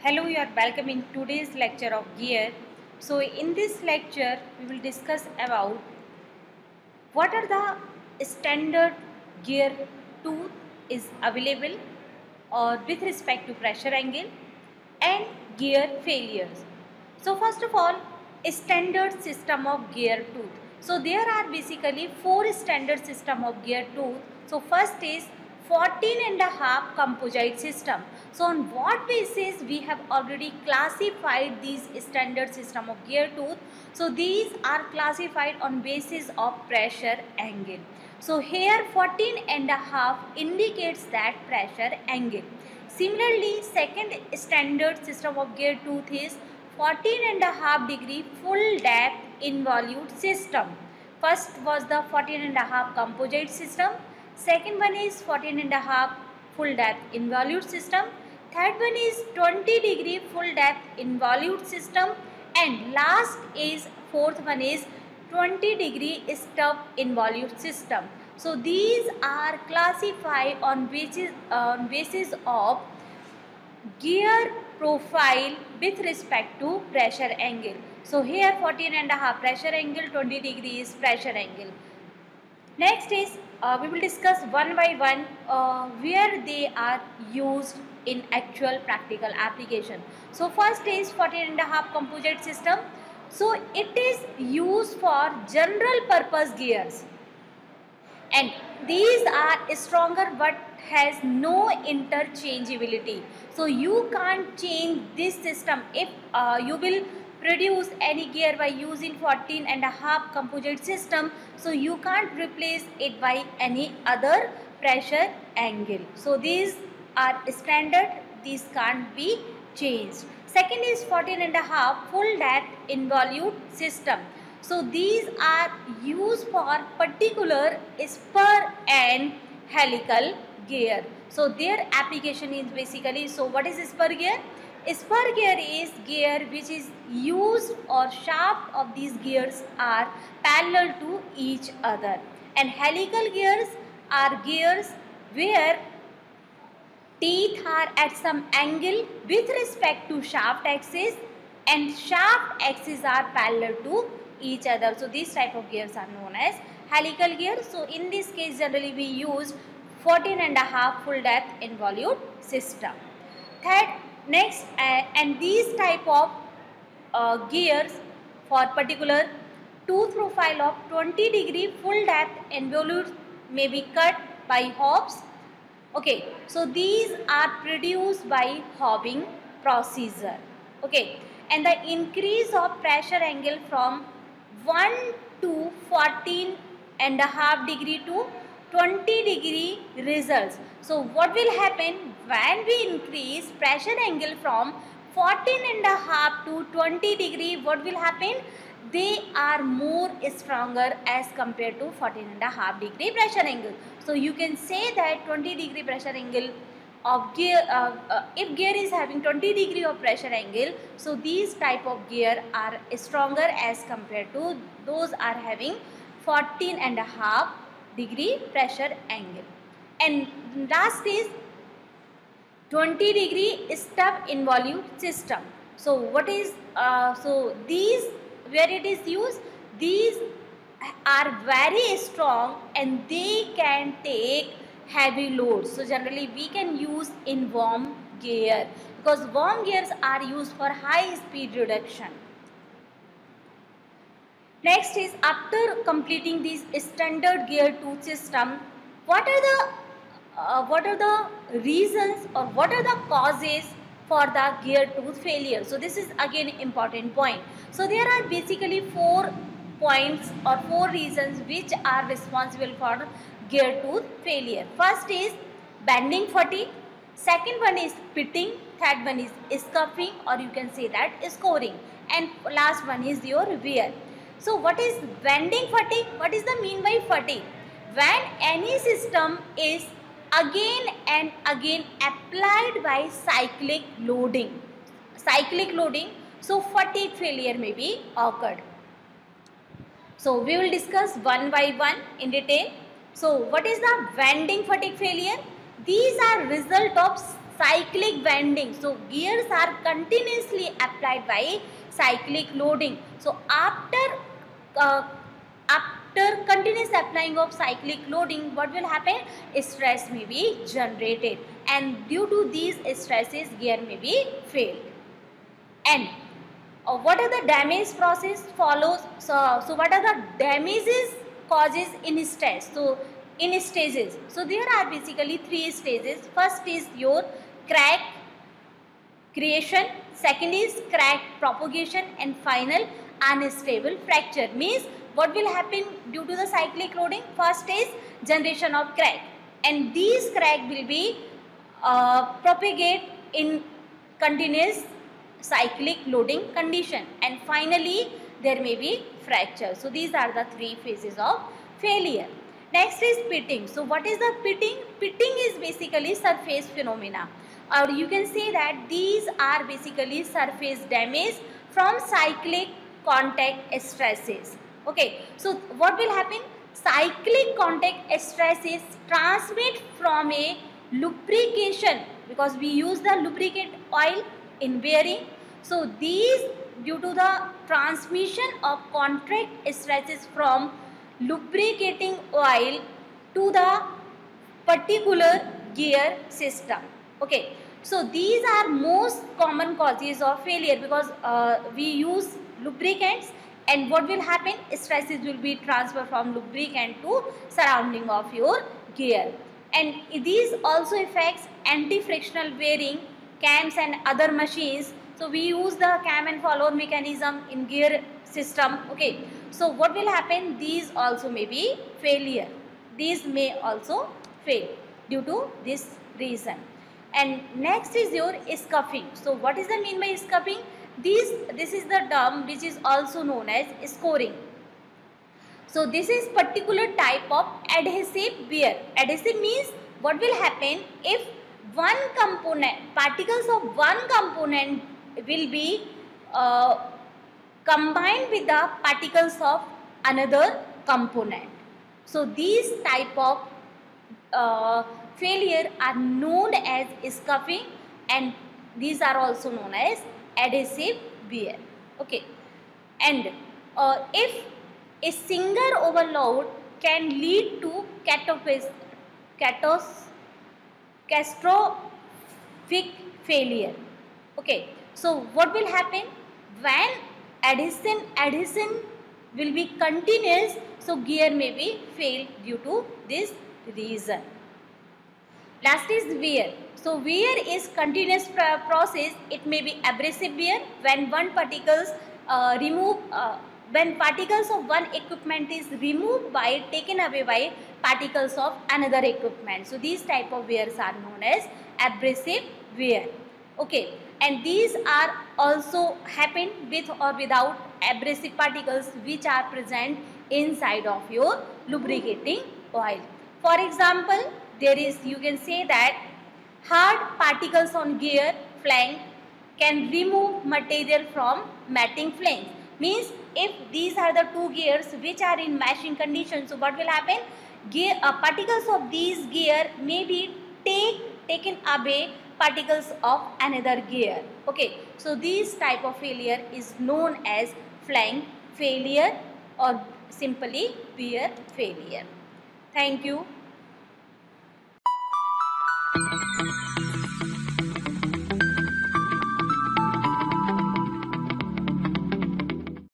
Hello, you are welcome in today's lecture of gear. So in this lecture, we will discuss about what are the standard gear tooth is available or with respect to pressure angle and gear failures. So first of all, a standard system of gear tooth. So there are basically four standard system of gear tooth. So first is 14 and a half composite system. So on what basis we have already classified these standard system of gear tooth? So these are classified on basis of pressure angle. So here 14 and a half indicates that pressure angle. Similarly, second standard system of gear tooth is 14 and a half degree full depth involute system. First was the 14 and a half composite system. Second one is 14 and a half full depth involute system. Third one is 20 degree full depth involute system. And last is fourth one is 20 degree stub involute system. So these are classified on basis of gear profile with respect to pressure angle. So here 14 and a half pressure angle, 20 degree is pressure angle. Next is we will discuss one by one where they are used in actual practical application. So first is 14 and a half composite system. So it is used for general purpose gears, and these are stronger but has no interchangeability. So you can't change this system. If you will produce any gear by using 14 and a half composite system, so you can't replace it by any other pressure angle. So these are standard, these can't be changed. Second is 14 and a half full depth involute system. So these are used for particular spur and helical gear. So their application is basically, so what is spur gear? Spur gear is gear which is used or shaft of these gears are parallel to each other, and helical gears are gears where teeth are at some angle with respect to shaft axis and shaft axis are parallel to each other. So these type of gears are known as helical gear. So in this case generally we use 14 and a half full depth involute system. Third, next and these type of gears for particular tooth profile of 20 degree full depth involute may be cut by hobs. Okay, so these are produced by hobbing procedure. Okay, and the increase of pressure angle from 1 to 14 and a half degree to 20 degree results. So what will happen when we increase pressure angle from 14 and a half to 20 degree? What will happen? They are more stronger as compared to 14 and a half degree pressure angle. So you can say that 20 degree pressure angle of gear, if gear is having 20 degree of pressure angle, so these type of gear are stronger as compared to those are having 14 and a half degree pressure angle. And last is 20 degree stub involute system. So what is, so these where it is used, these are very strong and they can take heavy loads. So generally we can use in worm gear because worm gears are used for high speed reduction. Next is after completing this standard gear tooth system, what are the reasons or what are the causes for the gear tooth failure? So this is again important point. So there are basically 4 points or 4 reasons which are responsible for gear tooth failure. First is bending fatigue, second one is pitting, third one is scuffing or you can say that scoring, and last one is your wear. So what is bending fatigue? What is the mean by fatigue? When any system is again and again applied by cyclic loading, so fatigue failure may be occurred. So we will discuss one by one in detail. So what is the bending fatigue failure? These are result of cyclic bending. So gears are continuously applied by cyclic loading. So after continuous applying of cyclic loading, what will happen? Stress may be generated, and due to these stresses, gear may be failed. And what are the damage process follows? So what are the damages causes in stress? So in stages, so there are basically 3 stages. First is your crack creation, second is crack propagation, and final unstable fracture. Means what will happen due to the cyclic loading? First is generation of crack, and these crack will be propagate in continuous cyclic loading condition, and finally there may be fracture. So these are the 3 phases of failure. Next is pitting. So what is the pitting? Pitting is basically surface phenomena, or you can say that these are basically surface damage from cyclic contact stresses. Okay, so what will happen? Cyclic contact stresses transmit from a lubrication, because we use the lubricant oil in bearing. So these, due to the transmission of contact stresses from lubricating oil to the particular gear system. Okay, so these are most common causes of failure, because we use lubricants, and what will happen? Stresses will be transferred from lubricant to surrounding of your gear. And these also affects anti-frictional bearing, cams and other machines. So we use the cam and follower mechanism in gear system. Okay, so what will happen? These also may be failure. These may also fail due to this reason. And next is your scuffing. So what is the mean by scuffing? This is the term which is also known as scoring. So this is particular type of adhesive wear. Adhesive means what will happen if one component, particles of one component will be combined with the particles of another component. So these type of failure are known as scuffing, and these are also known as adhesive wear. Okay, and if a single overload can lead to catastrophic failure. Okay, so what will happen when adhesion will be continuous? So gear may be failed due to this reason. Last is wear. So wear is continuous process. It may be abrasive wear when when particles of one equipment is removed by taken away by particles of another equipment. So these type of wears are known as abrasive wear. Okay, and these are also happen with or without abrasive particles which are present inside of your lubricating oil. For example, there is, you can say that hard particles on gear flank can remove material from matting flanks. Means if these are the two gears which are in mashing condition, so what will happen? Particles of these gear may be taken away particles of another gear. Okay, so this type of failure is known as flank failure or simply wear failure. Thank you.